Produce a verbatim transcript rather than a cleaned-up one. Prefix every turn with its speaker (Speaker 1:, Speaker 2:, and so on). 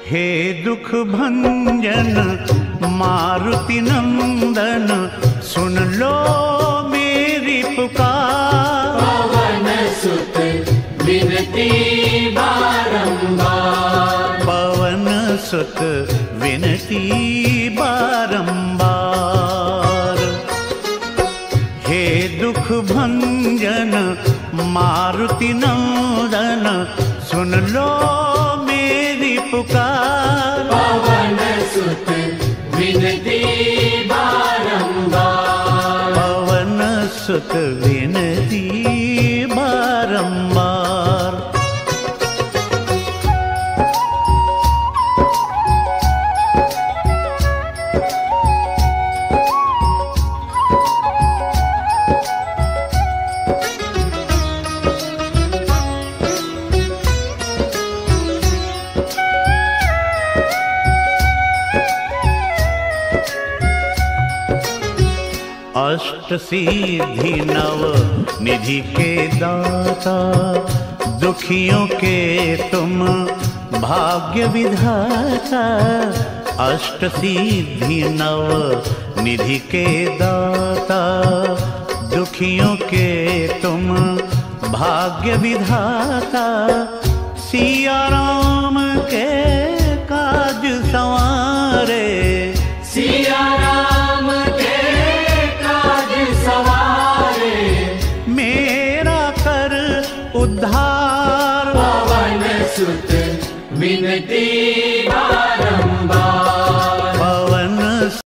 Speaker 1: हे दुख भंजन मारुति नंदन, सुन लो मेरी पुकार।
Speaker 2: पवन सुत विनती बारंबार,
Speaker 1: पवन सुत विनती बारंबार। हे दुख भंजन मारुति नंदन, सुन लो मेरी पुकार।
Speaker 2: पवन सुत विनती बारंबार,
Speaker 1: पवन सुत विनती बारंबार। अष्ट सिद्धि नव निधि के दाता, दुखियों के तुम भाग्य विधाता। अष्ट सिद्धि नव निधि के दाता, दुखियों के तुम भाग्य विधाता। सिया राम के काज संवारे,
Speaker 2: सिया राम के काज सवारे।
Speaker 1: मेरा कर उद्धार।
Speaker 2: पवन सुत विनती बारंबार,